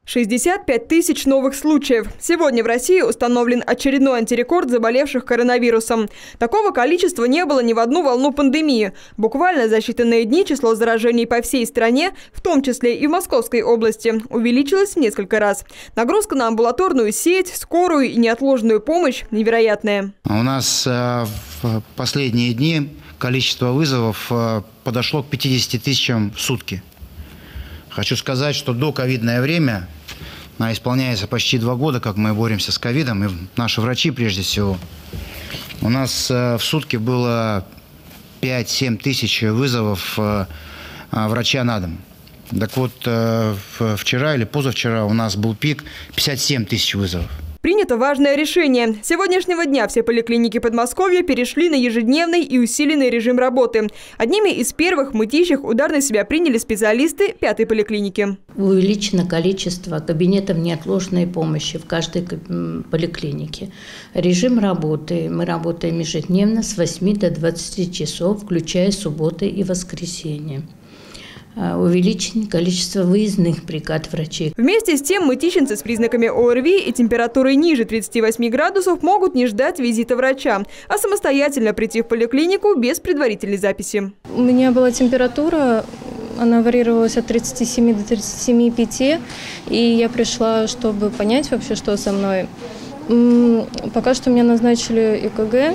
65 тысяч новых случаев. Сегодня в России установлен очередной антирекорд заболевших коронавирусом. Такого количества не было ни в одну волну пандемии. Буквально за считанные дни число заражений по всей стране, в том числе и в Московской области, увеличилось в несколько раз. Нагрузка на амбулаторную сеть, скорую и неотложную помощь невероятная. У нас в последние дни количество вызовов подошло к 50 тысячам в сутки. Хочу сказать, что до ковидное время, исполняется почти 2 года, как мы боремся с ковидом, и наши врачи прежде всего, у нас в сутки было 5-7 тысяч вызовов врача на дом. Так вот, вчера или позавчера у нас был пик 57 тысяч вызовов. Принято важное решение. С сегодняшнего дня все поликлиники Подмосковья перешли на ежедневный и усиленный режим работы. Одними из первых мытищих удар на себя приняли специалисты 5-й поликлиники. Увеличено количество кабинетов неотложной помощи в каждой поликлинике. Режим работы. Мы работаем ежедневно с 8 до 20 часов, включая субботы и воскресенье. Увеличено количество выездных бригад врачей. Вместе с тем мытищенцы с признаками ОРВИ и температурой ниже 38 градусов могут не ждать визита врача, а самостоятельно прийти в поликлинику без предварительной записи. У меня была температура, она варьировалась от 37 до 37,5, и я пришла, чтобы понять вообще, что со мной. Пока что мне назначили ЭКГ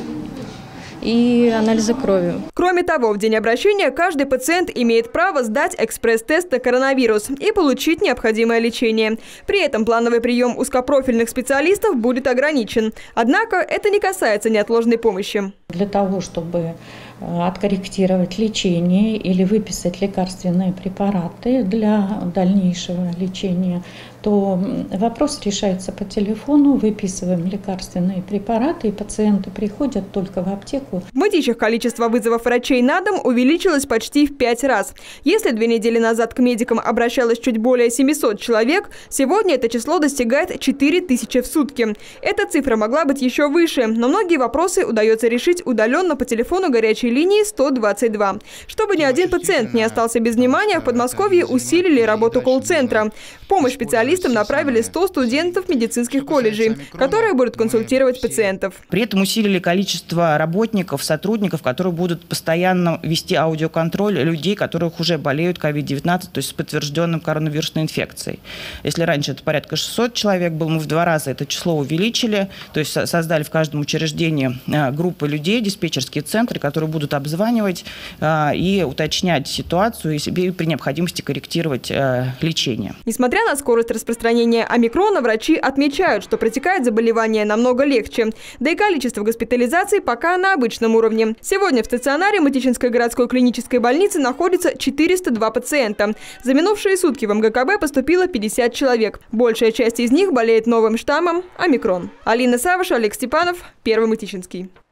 и анализы крови. Кроме того, в день обращения каждый пациент имеет право сдать экспресс-тест на коронавирус и получить необходимое лечение. При этом плановый прием узкопрофильных специалистов будет ограничен. Однако это не касается неотложной помощи. Для того, чтобы откорректировать лечение или выписать лекарственные препараты для дальнейшего лечения, то вопрос решается по телефону, выписываем лекарственные препараты, и пациенты приходят только в аптеку. В мытищах количество вызовов врачей на дом увеличилось почти в 5 раз. Если 2 недели назад к медикам обращалось чуть более 700 человек, сегодня это число достигает 4000 в сутки. Эта цифра могла быть еще выше, но многие вопросы удается решить удаленно по телефону горячей линии 122. Чтобы ни один пациент не остался без внимания, в Подмосковье усилили работу колл-центра. В помощь специалистам направили 100 студентов медицинских колледжей, которые будут консультировать пациентов. При этом усилили количество работников, сотрудников, которые будут постоянно вести аудиоконтроль людей, которых уже болеют COVID-19, то есть с подтвержденным коронавирусной инфекцией. Если раньше это порядка 600 человек было, мы в 2 раза это число увеличили, то есть создали в каждом учреждении группы людей, диспетчерские центры, которые будут обзванивать и уточнять ситуацию и при необходимости корректировать лечение. Несмотря на скорость распространения омикрона, врачи отмечают, что протекает заболевание намного легче. Да и количество госпитализаций пока на обычном уровне. Сегодня в стационаре Мытищинской городской клинической больницы находится 402 пациента. За минувшие сутки в МГКБ поступило 50 человек. Большая часть из них болеет новым штаммом омикрон. Алина Савыш, Олег Степанов, Первый Мытищинский.